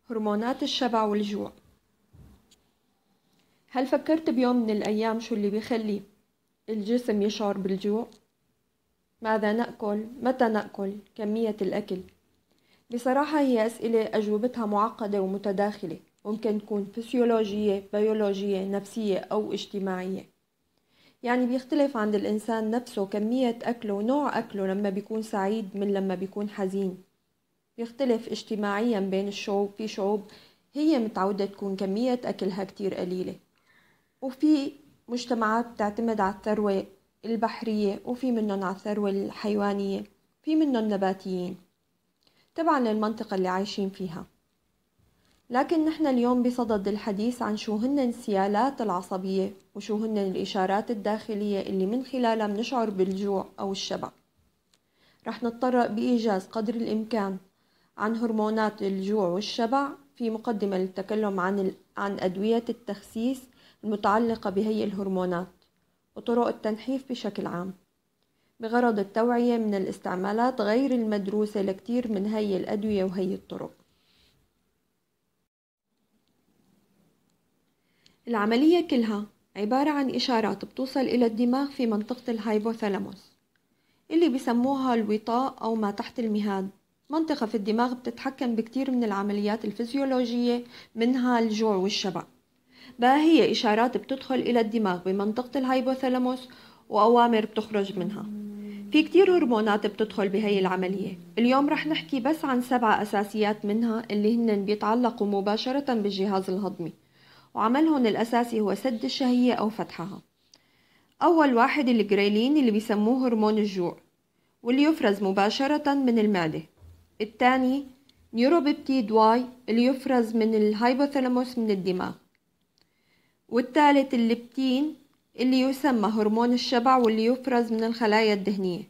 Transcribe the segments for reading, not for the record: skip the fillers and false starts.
هرمونات الشبع والجوع. هل فكرت بيوم من الأيام شو اللي بيخلي الجسم يشعر بالجوع؟ ماذا نأكل؟ متى نأكل؟ كمية الأكل؟ بصراحة هي أسئلة أجوبتها معقدة ومتداخلة، ممكن تكون فسيولوجية، بيولوجية، نفسية أو اجتماعية. يعني بيختلف عند الإنسان نفسه كمية أكله ونوع أكله لما بيكون سعيد من لما بيكون حزين. بيختلف اجتماعيا بين الشعوب، في شعوب هي متعودة تكون كمية أكلها كتير قليلة، وفي مجتمعات بتعتمد على الثروة البحرية، وفي منهم على الثروة الحيوانية، في منهم نباتيين تبعا للمنطقة اللي عايشين فيها. لكن نحن اليوم بصدد الحديث عن شو هن السيالات العصبية وشو هن الإشارات الداخلية اللي من خلالها بنشعر بالجوع أو الشبع. رح نتطرق بإيجاز قدر الإمكان عن هرمونات الجوع والشبع، في مقدمة للتكلم عن أدوية التخسيس المتعلقة بهي الهرمونات وطرق التنحيف بشكل عام، بغرض التوعية من الاستعمالات غير المدروسة لكتير من هي الأدوية وهي الطرق. العملية كلها عبارة عن إشارات بتوصل إلى الدماغ في منطقة الهايبوثالاموس اللي بيسموها الوطاء أو ما تحت المهاد، منطقة في الدماغ بتتحكم بكتير من العمليات الفسيولوجية منها الجوع والشبع. بقى هي إشارات بتدخل إلى الدماغ بمنطقة الهايبوثالاموس وأوامر بتخرج منها. في كتير هرمونات بتدخل بهي العملية. اليوم رح نحكي بس عن 7 أساسيات منها اللي هن بيتعلقوا مباشرة بالجهاز الهضمي، وعملهم الأساسي هو سد الشهية أو فتحها. أول واحد الجريلين اللي بيسموه هرمون الجوع، واللي يفرز مباشرة من المعدة. الثاني نيوروبيبتيد واي اللي يفرز من الهايبوثالاموس من الدماغ. والثالث الليبتين اللي يسمى هرمون الشبع واللي يفرز من الخلايا الدهنية.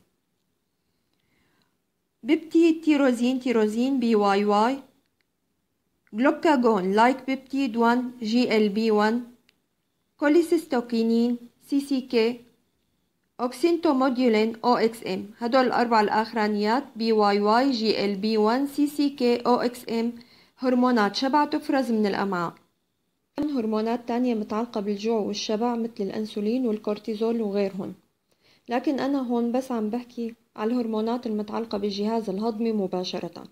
بيبتيد تيروزين بي واي واي. جلوكاجون لايك بيبتيد 1 جي ال بي 1. كوليسيستوكينين سي سي كي. اوكسينتوموديولين او اكس ام. هدول الاربع الاخرانيات بي واي واي جي ال بي 1 سي سي كي او اكس ام هرمونات شبع تفرز من الامعاء. هرمونات تانية متعلقة بالجوع والشبع مثل الانسولين والكورتيزول وغيرهم، لكن انا هون بس عم بحكي على الهرمونات المتعلقة بالجهاز الهضمي مباشرة.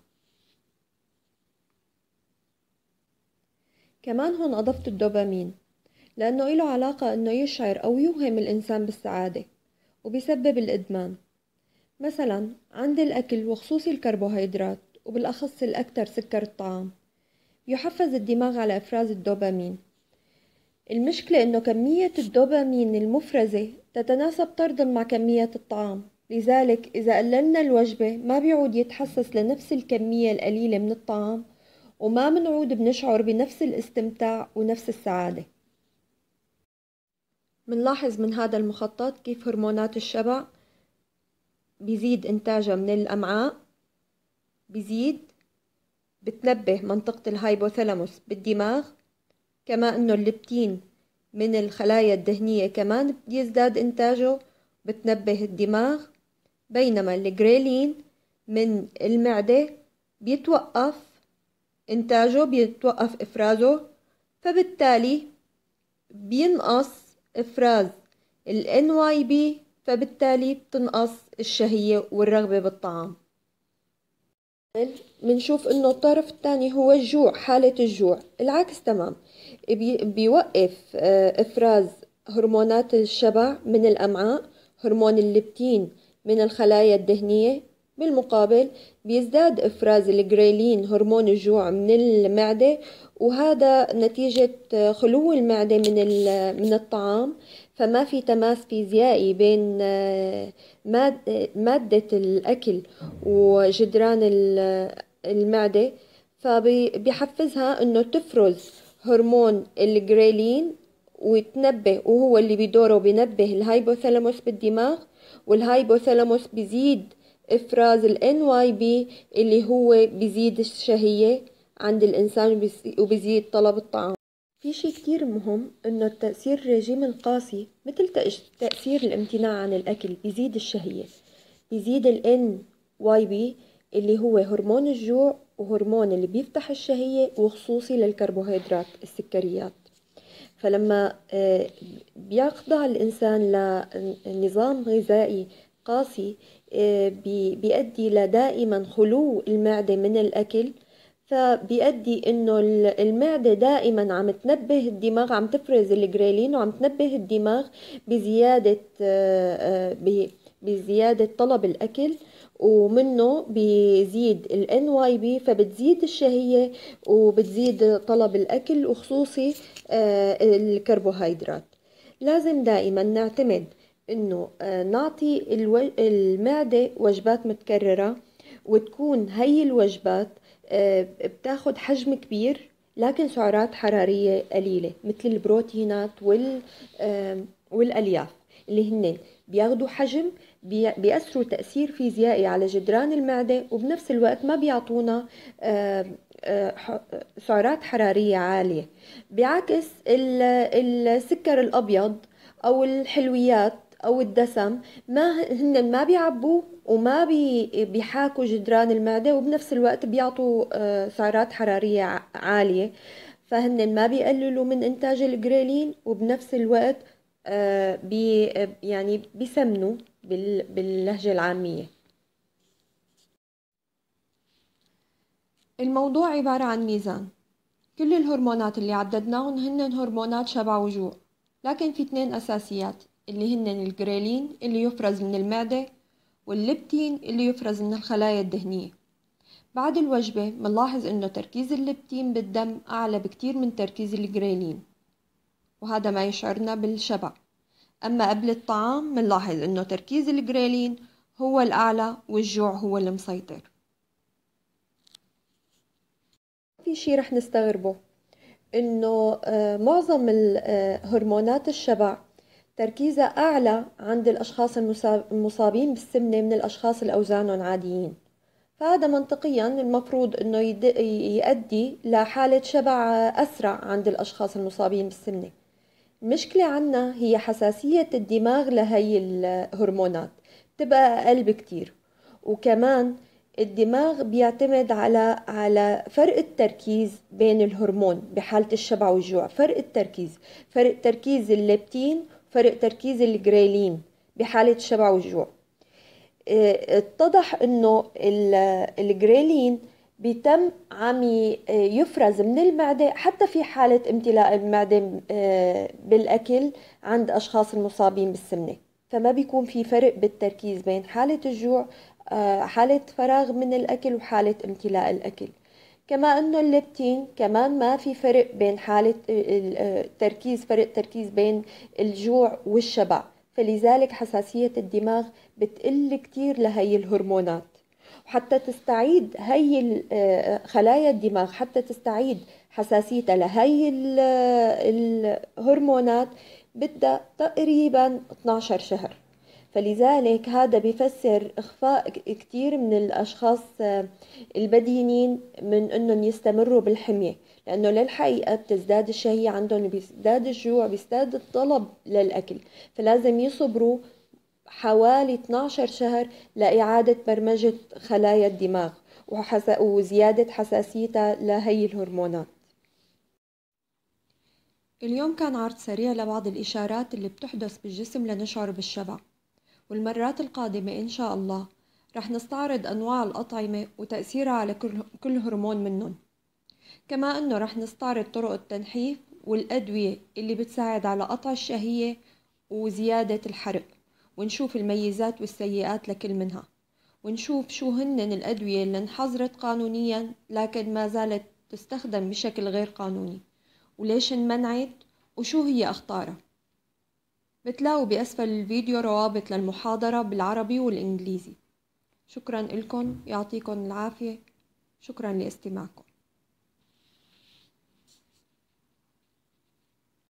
كمان هون اضفت الدوبامين لانه له علاقة انه يشعر او يوهم الانسان بالسعادة وبيسبب الادمان. مثلا عند الأكل وخصوصي الكربوهيدرات وبالأخص الأكثر سكر الطعام يحفز الدماغ على إفراز الدوبامين. المشكلة إنه كمية الدوبامين المفرزة تتناسب طردا مع كمية الطعام، لذلك إذا قللنا الوجبة ما بيعود يتحسس لنفس الكمية القليلة من الطعام، وما منعود بنشعر بنفس الاستمتاع ونفس السعادة. منلاحظ من هذا المخطط كيف هرمونات الشبع بيزيد إنتاجها من الأمعاء، بتنبه منطقة الهايبوثالاموس بالدماغ، كما أنه الليبتين من الخلايا الدهنية كمان بيزداد إنتاجه بتنبه الدماغ، بينما الجريلين من المعدة بيتوقف إنتاجه، بيتوقف إفرازه، فبالتالي بينقص إفراز ال NYB، فبالتالي بتنقص الشهية والرغبة بالطعام. منشوف انه الطرف الثاني هو الجوع، حالة الجوع العكس تمام، بيوقف افراز هرمونات الشبع من الامعاء، هرمون الليبتين من الخلايا الدهنية، بالمقابل بيزداد افراز الجريلين هرمون الجوع من المعدة، وهذا نتيجة خلو المعدة من الطعام، فما في تماس فيزيائي بين مادة الأكل وجدران المعدة، فبيحفزها انه تفرز هرمون الجريلين ويتنبه، وهو اللي بدوره بينبه الهايبوثالاموس بالدماغ، والهايبوثالاموس بيزيد افراز ال NYB اللي هو بيزيد الشهية عند الانسان وبيزيد طلب الطعام. في شي كتير مهم انه التأثير الرجيم القاسي مثل تأثير الامتناع عن الاكل بيزيد الشهية، بيزيد ال NYB اللي هو هرمون الجوع وهرمون اللي بيفتح الشهية وخصوصي للكربوهيدرات السكريات. فلما بيخضع الإنسان لنظام غذائي قاسي بيؤدي لدائما خلو المعدة من الأكل، فبيؤدي إنه المعدة دائما عم تنبه الدماغ، عم تفرز الجريلين وعم تنبه الدماغ بزيادة بزيادة طلب الأكل، ومنه بيزيد ال NYB، فبتزيد الشهية وبتزيد طلب الأكل وخصوصي الكربوهيدرات. لازم دائما نعتمد انه نعطي المعدة وجبات متكررة، وتكون هي الوجبات بتاخد حجم كبير لكن سعرات حرارية قليلة، مثل البروتينات والألياف اللي هن بياخدوا حجم، بيأثروا تأثير فيزيائي على جدران المعدة، وبنفس الوقت ما بيعطونا سعرات حرارية عالية. بعكس السكر الأبيض أو الحلويات أو الدسم، هن ما بيعبوا وما بيحاكوا جدران المعدة، وبنفس الوقت بيعطوا سعرات حرارية عالية، فهن ما بيقللوا من إنتاج الجريلين، وبنفس الوقت يعني بيسمنوا باللهجة العامية. الموضوع عبارة عن ميزان. كل الهرمونات اللي عددناهم هن هرمونات شبع وجوع، لكن في 2 أساسيات اللي هن الجريلين اللي يفرز من المعدة، والليبتين اللي يفرز من الخلايا الدهنية. بعد الوجبة منلاحظ إنه تركيز الليبتين بالدم أعلى بكتير من تركيز الجريلين، وهذا ما يشعرنا بالشبع. أما قبل الطعام منلاحظ إنه تركيز الجريلين هو الأعلى والجوع هو المسيطر. في شي رح نستغربه، إنه معظم هرمونات الشبع تركيزها أعلى عند الأشخاص المصابين بالسمنة من الأشخاص اللي أوزانهم عاديين، فهذا منطقيا المفروض إنه يؤدي لحالة شبع أسرع عند الأشخاص المصابين بالسمنة. المشكلة عنا هي حساسية الدماغ لهي الهرمونات تبقى أقل بكتير، وكمان الدماغ بيعتمد على فرق التركيز بين الهرمون بحالة الشبع والجوع، فرق تركيز الليبتين، فرق تركيز الجريلين بحالة الشبع والجوع. اتضح انه الجريلين بيتم عم يفرز من المعدة حتى في حالة امتلاء المعدة بالأكل عند أشخاص المصابين بالسمنة، فما بيكون في فرق بالتركيز بين حالة الجوع، حالة فراغ من الأكل، وحالة امتلاء الأكل. كما أنه الليبتين كمان ما في فرق بين حالة فرق تركيز بين الجوع والشبع، فلذلك حساسية الدماغ بتقل كتير لهي الهرمونات. وحتى تستعيد هي خلايا الدماغ، حتى تستعيد حساسيتها لهي الهرمونات بدها تقريبا 12 شهر. فلذلك هذا بيفسر إخفاء كتير من الأشخاص البدينين من أنهم يستمروا بالحمية، لأنه للحقيقة بتزداد الشهية عندهم، بيزداد الجوع، بيزداد الطلب للأكل، فلازم يصبروا حوالي 12 شهر لإعادة برمجة خلايا الدماغ وزيادة حساسيتها لهي الهرمونات. اليوم كان عرض سريع لبعض الإشارات اللي بتحدث بالجسم لنشعر بالشبع، والمرات القادمة إن شاء الله رح نستعرض أنواع الأطعمة وتأثيرها على كل هرمون منهم. كما أنه رح نستعرض طرق التنحيف والأدوية اللي بتساعد على قطع الشهية وزيادة الحرق، ونشوف الميزات والسيئات لكل منها، ونشوف شو هن الأدوية اللي انحظرت قانونيا لكن ما زالت تستخدم بشكل غير قانوني، وليش انمنعت وشو هي أخطارها. بتلاقوا بأسفل الفيديو روابط للمحاضرة بالعربي والإنجليزي. شكرا لكم، يعطيكم العافية، شكرا لاستماعكم.